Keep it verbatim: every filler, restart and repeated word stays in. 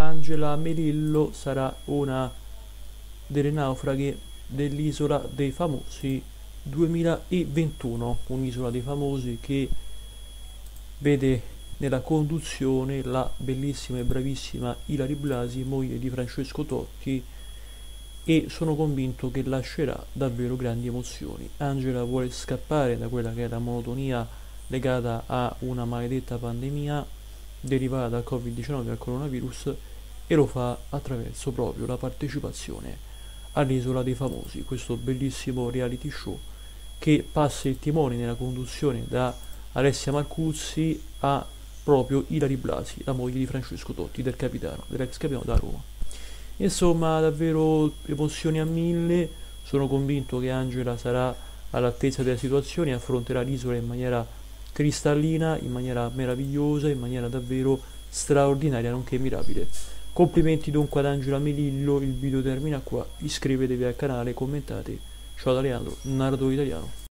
Angela Melillo sarà una delle naufraghe dell'Isola dei Famosi duemilaventuno, un'isola dei famosi che vede nella conduzione la bellissima e bravissima Ilary Blasi, moglie di Francesco Totti, e sono convinto che lascerà davvero grandi emozioni. Angela vuole scappare da quella che è la monotonia legata a una maledetta pandemia derivata dal covid diciannove e dal coronavirus, e lo fa attraverso proprio la partecipazione all'Isola dei Famosi, questo bellissimo reality show che passa il timone nella conduzione da Alessia Marcuzzi a proprio Ilary Blasi, la moglie di Francesco Totti, del capitano, dell'ex capitano da Roma. Insomma, davvero emozioni a mille. Sono convinto che Angela sarà all'altezza della situazione e affronterà l'isola in maniera cristallina, in maniera meravigliosa, in maniera davvero straordinaria, nonché mirabile. Complimenti dunque ad Angela Melillo, il video termina qua, iscrivetevi al canale, commentate. Ciao da Leandro, narratore italiano.